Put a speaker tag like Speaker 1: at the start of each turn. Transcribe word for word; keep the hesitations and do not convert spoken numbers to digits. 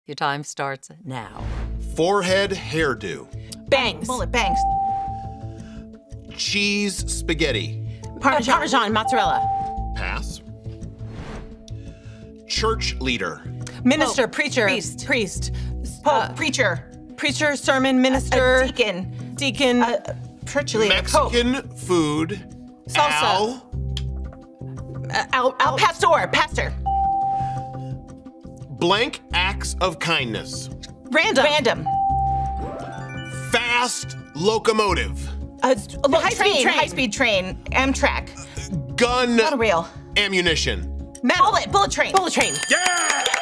Speaker 1: Your time starts now.
Speaker 2: Forehead hairdo.
Speaker 3: Bangs.
Speaker 4: Bullet bangs.
Speaker 2: Cheese spaghetti.
Speaker 3: Parmesan. Parmesan, mozzarella.
Speaker 2: Pass. Church leader.
Speaker 3: Minister,
Speaker 4: Pope.
Speaker 3: preacher.
Speaker 4: Priest.
Speaker 3: Priest.
Speaker 4: Pope.
Speaker 3: Uh,
Speaker 4: Preacher.
Speaker 3: preacher, sermon, minister.
Speaker 4: A deacon.
Speaker 3: Deacon.
Speaker 4: Uh, church leader.
Speaker 2: Mexican food.
Speaker 3: Salsa.
Speaker 2: Al.
Speaker 3: uh, al,
Speaker 4: Al pastor. Pastor.
Speaker 2: Blank acts of kindness.
Speaker 3: random.
Speaker 4: Random.
Speaker 2: Fast locomotive.
Speaker 4: Uh,
Speaker 3: High
Speaker 4: high
Speaker 3: speed
Speaker 4: train.
Speaker 3: train.
Speaker 4: High speed train. Amtrak.
Speaker 2: Gun
Speaker 4: Monorail.
Speaker 2: ammunition.
Speaker 3: Metal.
Speaker 4: Bullet. Bullet train.
Speaker 3: Bullet train.
Speaker 2: Yeah!